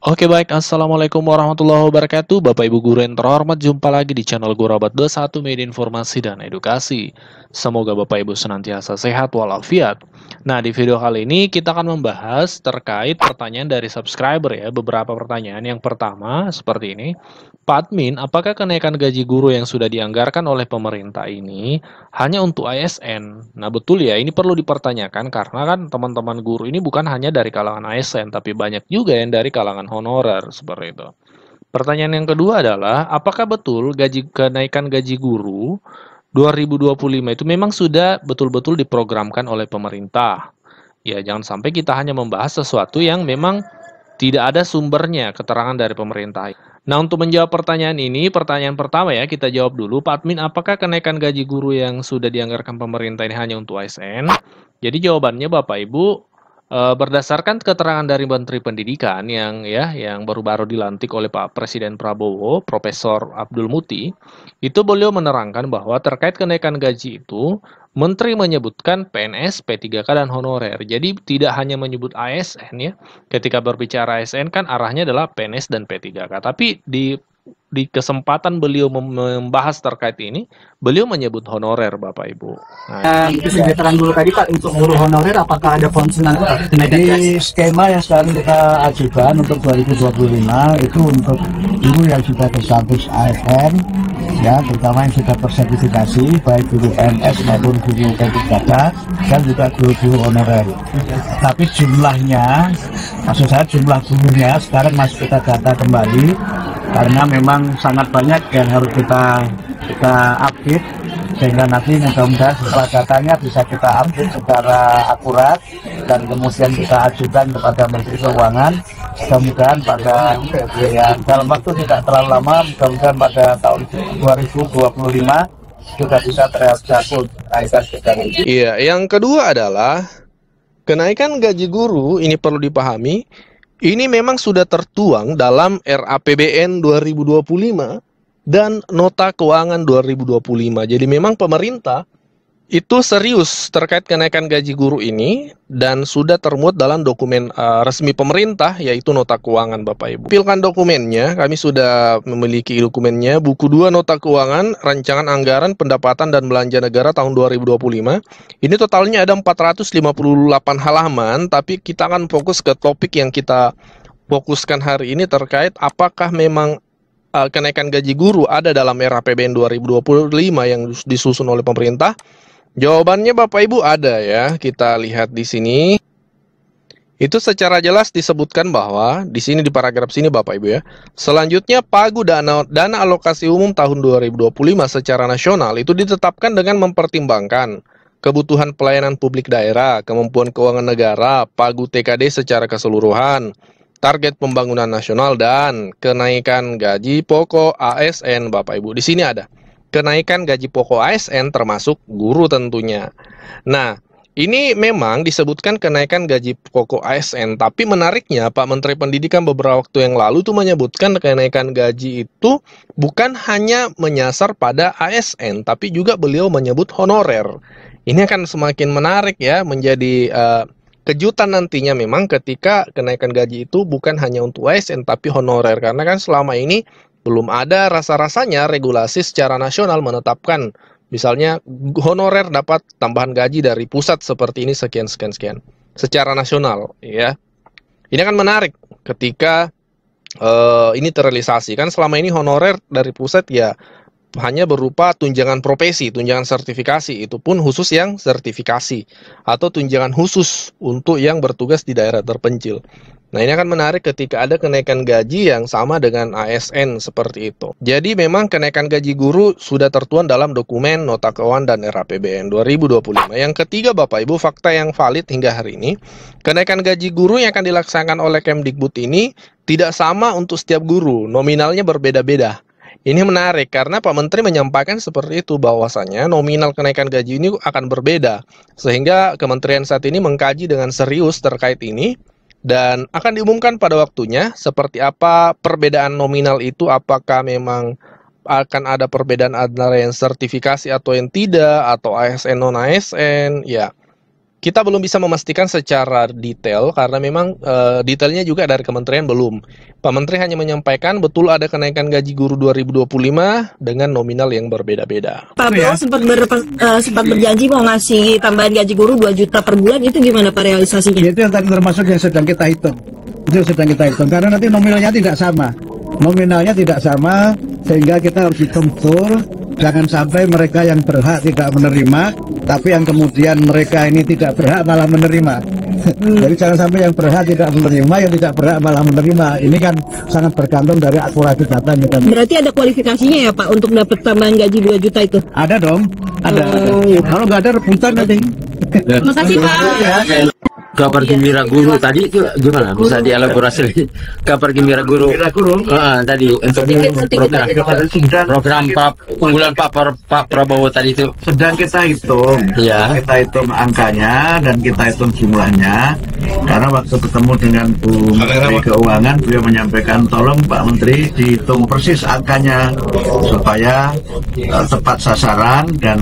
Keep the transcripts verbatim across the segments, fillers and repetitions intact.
Oke baik, Assalamualaikum warahmatullahi wabarakatuh. Bapak Ibu guru yang terhormat, jumpa lagi di channel Gurabat dua puluh satu Media Informasi dan Edukasi. Semoga Bapak Ibu senantiasa sehat walafiat. Nah, di video kali ini kita akan membahas terkait pertanyaan dari subscriber ya. Beberapa pertanyaan. Yang pertama seperti ini. Pak Admin, apakah kenaikan gaji guru yang sudah dianggarkan oleh pemerintah ini hanya untuk A S N? Nah, betul ya, ini perlu dipertanyakan karena kan teman-teman guru ini bukan hanya dari kalangan A S N, tapi banyak juga yang dari kalangan honorer, seperti itu. Pertanyaan yang kedua adalah, apakah betul gaji kenaikan gaji guru dua ribu dua puluh lima itu memang sudah betul-betul diprogramkan oleh pemerintah? Ya, jangan sampai kita hanya membahas sesuatu yang memang tidak ada sumbernya, keterangan dari pemerintah. Nah, untuk menjawab pertanyaan ini, pertanyaan pertama ya, kita jawab dulu. Pak Admin, apakah kenaikan gaji guru yang sudah dianggarkan pemerintah ini hanya untuk A S N? Jadi jawabannya Bapak Ibu, eh, berdasarkan keterangan dari Menteri Pendidikan yang ya yang baru-baru dilantik oleh Pak Presiden Prabowo, Profesor Abdul Muti, itu beliau menerangkan bahwa terkait kenaikan gaji itu, Menteri menyebutkan P N S, P tiga K, dan honorer. Jadi tidak hanya menyebut A S N ya. Ketika berbicara A S N kan arahnya adalah P N S dan P tiga K. Tapi di di kesempatan beliau membahas terkait ini, beliau menyebut honorer, Bapak Ibu. Nah, Nah, kesejahteraan dulu tadi Pak, untuk guru honorer apakah ada concern Pak? Di skema yang sekarang kita ajukan untuk dua ribu dua puluh lima itu untuk guru yang sudah berstatus A S N, ya, terutama yang sudah tersertifikasi, baik guru M S maupun guru P tiga K dan juga guru-guru honorer. Tapi jumlahnya, maksud saya jumlah gurunya sekarang masih kita data kembali karena memang sangat banyak yang harus kita kita update, sehingga nanti mudah-mudahan setelah datanya bisa kita update secara akurat dan kemudian kita ajukan kepada Menteri Keuangan. Mudah-mudahan pada ya, dalam waktu tidak terlalu lama, mudah-mudahan pada tahun dua ribu dua puluh lima sudah bisa terrealisasi kenaikan gaji. Iya, yang kedua adalah kenaikan gaji guru ini perlu dipahami. Ini memang sudah tertuang dalam R A P B N dua ribu dua puluh lima dan Nota Keuangan dua ribu dua puluh lima. Jadi memang pemerintah itu serius terkait kenaikan gaji guru ini dan sudah termuat dalam dokumen uh, resmi pemerintah, yaitu Nota Keuangan, Bapak Ibu. Pilkan dokumennya, kami sudah memiliki dokumennya, buku dua Nota Keuangan, Rancangan Anggaran Pendapatan dan Belanja Negara tahun dua ribu dua puluh lima. Ini totalnya ada empat ratus lima puluh delapan halaman, tapi kita akan fokus ke topik yang kita fokuskan hari ini terkait apakah memang uh, kenaikan gaji guru ada dalam R A P B N dua ribu dua puluh lima yang disusun oleh pemerintah. Jawabannya Bapak Ibu ada ya, kita lihat di sini. Itu secara jelas disebutkan bahwa di sini di paragraf sini Bapak Ibu ya. Selanjutnya pagu dana dana alokasi umum tahun dua ribu dua puluh lima secara nasional itu ditetapkan dengan mempertimbangkan kebutuhan pelayanan publik daerah, kemampuan keuangan negara, pagu T K D secara keseluruhan, target pembangunan nasional, dan kenaikan gaji pokok A S N, Bapak Ibu. Di sini ada kenaikan gaji pokok A S N termasuk guru tentunya. Nah, ini memang disebutkan kenaikan gaji pokok A S N, tapi menariknya Pak Menteri Pendidikan beberapa waktu yang lalu tuh menyebutkan kenaikan gaji itu bukan hanya menyasar pada A S N, tapi juga beliau menyebut honorer. Ini akan semakin menarik ya, menjadi uh, kejutan nantinya memang ketika kenaikan gaji itu bukan hanya untuk A S N tapi honorer, karena kan selama ini belum ada rasa-rasanya regulasi secara nasional menetapkan misalnya honorer dapat tambahan gaji dari pusat seperti ini sekian sekian sekian secara nasional ya. Ini akan menarik ketika uh, ini terrealisasi. Kan selama ini honorer dari pusat ya hanya berupa tunjangan profesi, tunjangan sertifikasi, itu pun khusus yang sertifikasi, atau tunjangan khusus untuk yang bertugas di daerah terpencil. Nah, ini akan menarik ketika ada kenaikan gaji yang sama dengan A S N seperti itu. Jadi memang kenaikan gaji guru sudah tertuang dalam dokumen Nota Keuangan dan R A P B N dua ribu dua puluh lima. Yang ketiga Bapak Ibu, fakta yang valid hingga hari ini, kenaikan gaji guru yang akan dilaksanakan oleh Kemdikbud ini tidak sama untuk setiap guru, nominalnya berbeda-beda. Ini menarik karena Pak Menteri menyampaikan seperti itu, bahwasanya nominal kenaikan gaji ini akan berbeda. Sehingga kementerian saat ini mengkaji dengan serius terkait ini dan akan diumumkan pada waktunya seperti apa perbedaan nominal itu, apakah memang akan ada perbedaan antara yang sertifikasi atau yang tidak, atau A S N non A S N ya. kita belum bisa memastikan secara detail karena memang uh, detailnya juga dari kementerian belum. Pak Menteri hanya menyampaikan betul ada kenaikan gaji guru dua ribu dua puluh lima dengan nominal yang berbeda-beda. Pak Prabowo sempat, ber, uh, sempat berjanji mau ngasih tambahan gaji guru dua juta per bulan, itu gimana Pak realisasinya? Itu yang tadi termasuk yang sedang kita hitung. Itu sedang kita hitung karena nanti nominalnya tidak sama. Nominalnya tidak sama sehingga kita harus hitung betul. Jangan sampai mereka yang berhak tidak menerima, tapi yang kemudian mereka ini tidak berhak malah menerima. Hmm. Jadi jangan sampai yang berhak tidak menerima, yang tidak berhak malah menerima. Ini kan sangat bergantung dari akurasi data. Berarti ada kualifikasinya ya Pak untuk dapat tambahan gaji dua juta itu? Ada dong, ada. Oh, ada. Kalau nggak ada rebutan nanti. Terima kasih Pak. Kabar gembira guru tadi itu gimana? Bisa dielaborasi kabar gembira guru? Gembira guru. Uh, tadi untuk program program Pak unggulan Pak Pak Prabowo tadi itu sedang kita hitung. Ya. Kita hitung angkanya dan kita hitung jumlahnya. Karena waktu ketemu dengan Bu Menteri Keuangan, beliau menyampaikan tolong Pak Menteri dihitung persis angkanya supaya uh, tepat sasaran dan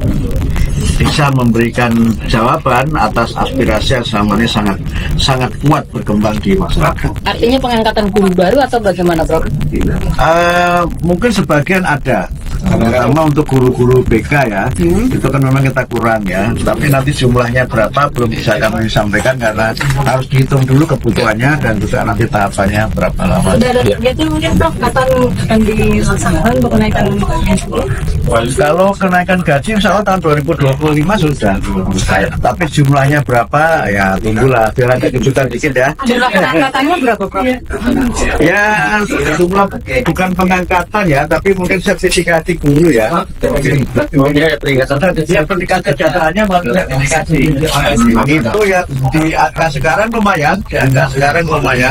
bisa memberikan jawaban atas aspirasi yang selama ini sangat sangat kuat berkembang di masyarakat. Artinya pengangkatan guru baru atau bagaimana, Prof? Uh, mungkin sebagian ada, terutama untuk guru-guru B K ya, hmm. itu kan memang kita kurang ya. Tapi nanti jumlahnya berapa belum bisa kami sampaikan karena harus dihitung dulu kebutuhannya dan juga nanti tahapannya berapa lama. Sudah ada targetnya mungkin Prof, kapan akan dilaksanakan untuk kenaikan gaji? Kalau kenaikan gaji insya Allah tahun dua ribu dua puluh lima sudah. Tapi jumlahnya berapa ya tunggulah biar ada kejutan dikit ya. Jumlah pengangkatannya berapa Prof? Ya jumlah bukan pengangkatan ya, tapi mungkin sertifikasi guru ya. Ya peningkatan kesejahteraannya maksudnya sertifikasi. Itu ya di angka sekarang lumayan, di angka sekarang lumayan.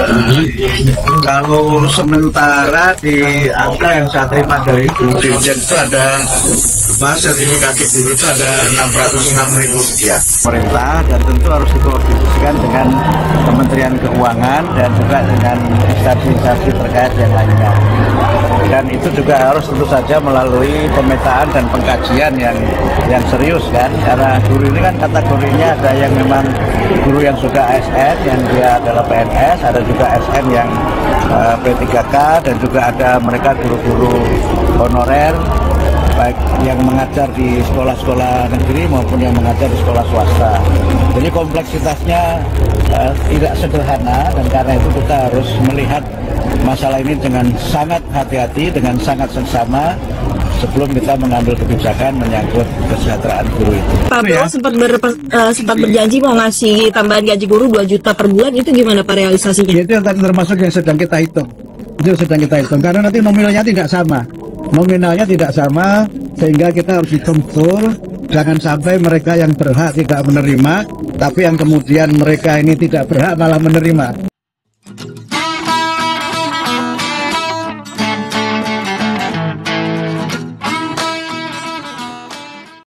Kalau sementara di angka yang saya terima dari Bu Dirjen itu ada mas sertifikasi guru itu ada enam ratus enam ribu rupiah. Pemerintah dan tentu harus dikoordinasikan dengan Kementerian Keuangan dan juga dengan instansi-instansi terkait yang lainnya. Dan itu juga harus tentu saja melalui pemetaan dan pengkajian yang yang serius kan, karena guru ini kan kategorinya ada yang memang guru yang sudah A S N yang dia adalah P N S, ada juga A S N yang uh, P tiga K dan juga ada mereka guru-guru honorer baik yang mengajar di sekolah-sekolah negeri maupun yang mengajar di sekolah swasta. Jadi kompleksitasnya uh, tidak sederhana dan karena itu kita harus melihat masalah ini dengan sangat hati-hati, dengan sangat seksama sebelum kita mengambil kebijakan menyangkut kesejahteraan guru itu. Pak Prabowo sempat, ber, uh, sempat berjanji mau ngasih tambahan gaji guru dua juta per bulan, itu gimana Pak realisasinya? Itu yang tadi termasuk yang sedang kita hitung. Itu sedang kita hitung karena nanti nominalnya tidak sama. Nominalnya tidak sama sehingga kita harus hitung betul. Jangan sampai mereka yang berhak tidak menerima, tapi yang kemudian mereka ini tidak berhak malah menerima.